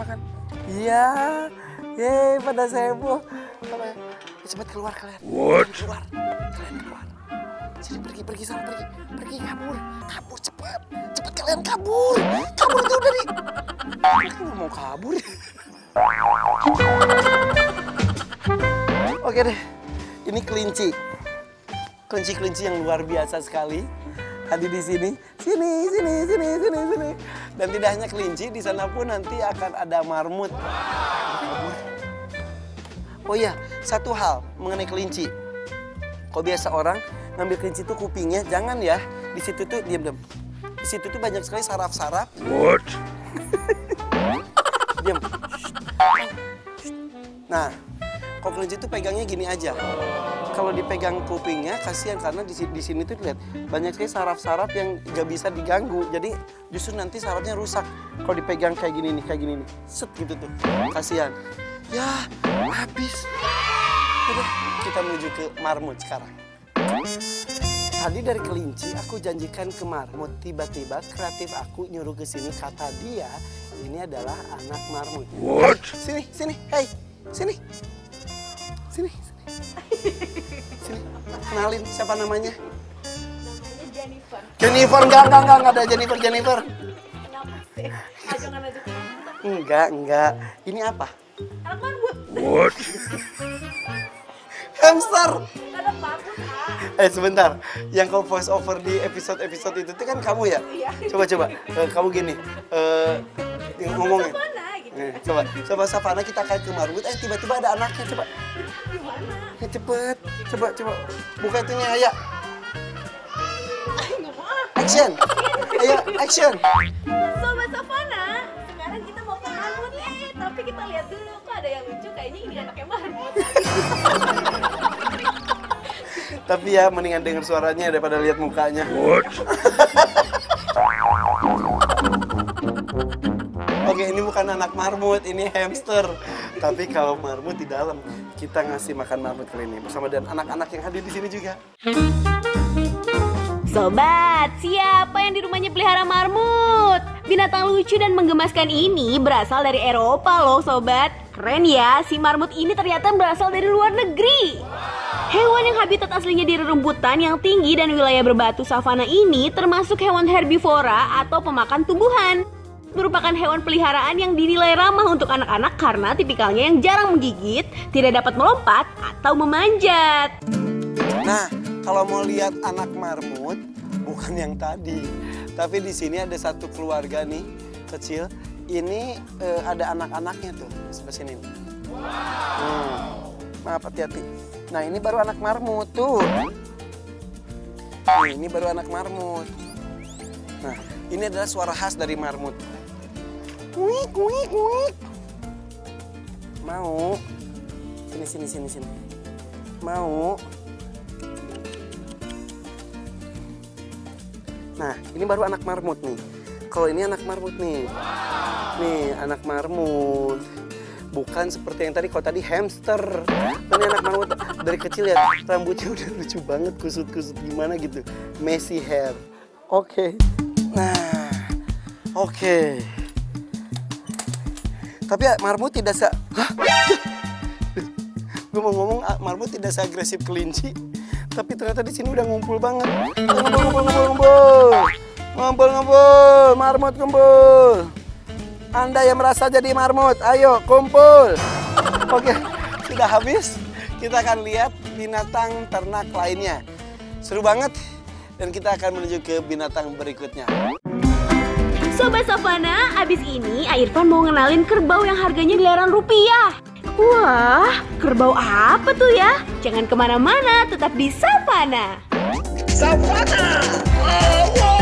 makan. Iya. Yeay, pada heboh. Cepat keluar kalian. What? Kalian keluar. Sini pergi sana pergi. Pergi kabur cepat. Cepat kalian kabur. Kabur itu dari. Aku nggak mau kabur. Oke deh. Ini kelinci. Kelinci yang luar biasa sekali. Hadir di sini. Sini. Dan tidak hanya kelinci, di sana pun nanti akan ada marmut. Oh iya, satu hal mengenai kelinci. Kok biasa orang ngambil kelinci itu kupingnya, jangan ya. Di situ tuh diam. Di situ tuh banyak sekali saraf-saraf. What? Diam. Nah, kok kelinci itu pegangnya gini aja. Kalau dipegang kupingnya kasihan karena di sini tuh lihat banyak sekali saraf-saraf yang gak bisa diganggu. Jadi justru nanti sarafnya rusak. Kalau dipegang kayak gini nih, set gitu tuh. Kasihan. Ya, habis. Udah, kita menuju ke marmut sekarang. Tadi dari kelinci aku janjikan ke marmut. Tiba-tiba kreatif aku nyuruh ke sini, kata dia ini adalah anak marmut. What? Sini, hey, sini. Sini. Kenalin siapa namanya? Namanya Jennifer. Jennifer, enggak ada Jennifer. Kenapa sih? Maju. Enggak. Ini apa? Anak marmut. What? Hamster. Anak marmut. Sebentar. Yang kau voice over di episode itu tuh kan kamu ya? Iya. Coba. Kamu gini. Ngomongin. Savana gitu. Coba Savana kita kait ke marmut. Tiba-tiba ada anaknya. Coba. Gimana? Cepet. Coba. Buka itunya, Aya. Nggak mau. Action. Ayo, action. Sobat Savana, sekarang kita mau ke marmut nih. Tapi kita lihat dulu, kok ada yang lucu. Kayaknya ini anaknya marmut. Tapi ya mendingan denger suaranya daripada lihat mukanya. What? Oke, ini bukan anak marmut, ini hamster. Tapi kalau marmut di dalam, kita ngasih makan marmut kali ini bersama dengan anak-anak yang hadir di sini juga. Sobat, siapa yang di rumahnya pelihara marmut? Binatang lucu dan menggemaskan ini berasal dari Eropa loh sobat. Keren ya, si marmut ini ternyata berasal dari luar negeri. Hewan yang habitat aslinya di rerumputan yang tinggi dan wilayah berbatu savana ini termasuk hewan herbivora atau pemakan tumbuhan. Merupakan hewan peliharaan yang dinilai ramah untuk anak-anak karena tipikalnya yang jarang menggigit, tidak dapat melompat atau memanjat. Nah, kalau mau lihat anak marmut, bukan yang tadi. Tapi di sini ada satu keluarga nih, kecil. Ini ada anak-anaknya tuh, sebelah sini. Maaf, hati-hati. Nah, ini baru anak marmut tuh. Ini baru anak marmut. Nah, ini adalah suara khas dari marmut. Kuik. Mau? Sini. Mau? Nah, ini baru anak marmut nih. Kalau ini anak marmut nih. Nih, anak marmut. Bukan seperti yang tadi, kalau tadi hamster. Ini anak marmut dari kecil ya, rambutnya udah lucu banget, kusut-kusut gimana gitu. Messy hair. Oke. Nah, oke. Tapi ya, marmut tidak Gue mau ngomong marmut tidak seagresif kelinci. Tapi ternyata di sini udah ngumpul banget. Ngumpul. Marmut kumpul. Anda yang merasa jadi marmut, ayo kumpul. Oke, sudah habis. Kita akan lihat binatang ternak lainnya. Seru banget. Dan kita akan menuju ke binatang berikutnya. Sobat Savana, abis ini Irfan mau ngenalin kerbau yang harganya miliaran rupiah. Wah, kerbau apa tuh ya? Jangan kemana-mana, tetap di Savana. Savana!